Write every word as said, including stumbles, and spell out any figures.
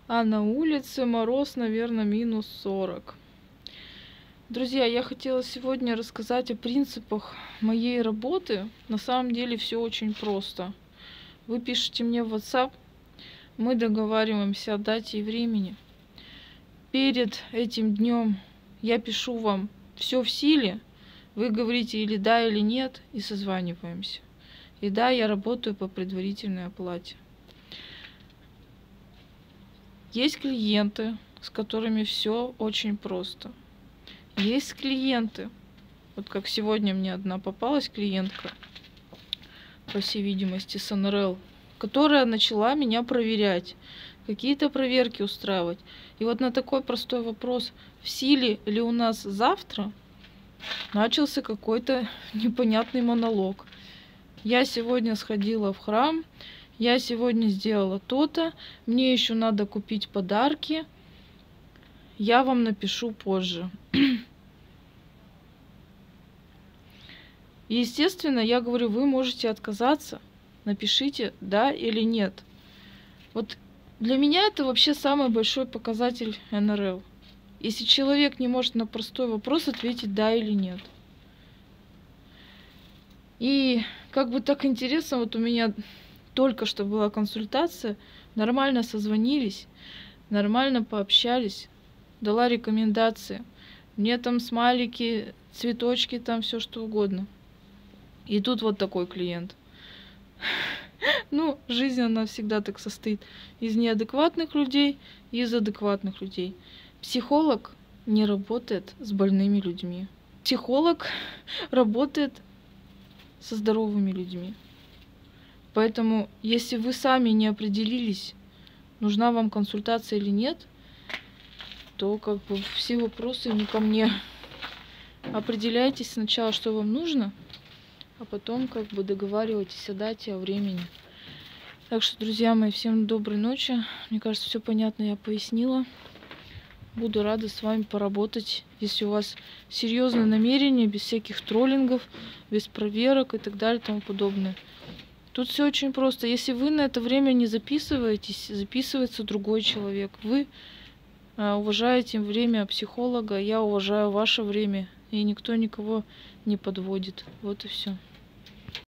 А на улице мороз, наверное, минус сорок. Друзья, я хотела сегодня рассказать о принципах моей работы. На самом деле все очень просто. Вы пишете мне в WhatsApp, мы договариваемся о дате и времени. Перед этим днем я пишу вам все в силе. Вы говорите или да, или нет, и созваниваемся. И да, я работаю по предварительной оплате. Есть клиенты, с которыми все очень просто. Есть клиенты, вот как сегодня мне одна попалась клиентка, по всей видимости, с эн эр эл, которая начала меня проверять, какие-то проверки устраивать. И вот на такой простой вопрос, в силе ли у нас завтра, начался какой-то непонятный монолог. Я сегодня сходила в храм, я сегодня сделала то-то, мне еще надо купить подарки, я вам напишу позже. Естественно, я говорю, вы можете отказаться, напишите да или нет. Вот для меня это вообще самый большой показатель эн эр эл. Если человек не может на простой вопрос ответить да или нет. И как бы так интересно, вот у меня только что была консультация, нормально созвонились, нормально пообщались, дала рекомендации. Мне там смайлики, цветочки, там все что угодно. И тут вот такой клиент. Ну, жизнь, она всегда так состоит из неадекватных людей и из адекватных людей. Психолог не работает с больными людьми. Психолог работает со здоровыми людьми. Поэтому, если вы сами не определились, нужна вам консультация или нет, то как бы все вопросы не ко мне. Определяйтесь сначала, что вам нужно, а потом как бы договаривайтесь о дате, о времени. Так что, друзья мои, всем доброй ночи. Мне кажется, все понятно, я пояснила. Буду рада с вами поработать, если у вас серьезные намерения, без всяких троллингов, без проверок и так далее и тому подобное. Тут все очень просто. Если вы на это время не записываетесь, записывается другой человек. Вы а, уважаете время психолога, я уважаю ваше время, и никто никого не подводит. Вот и все.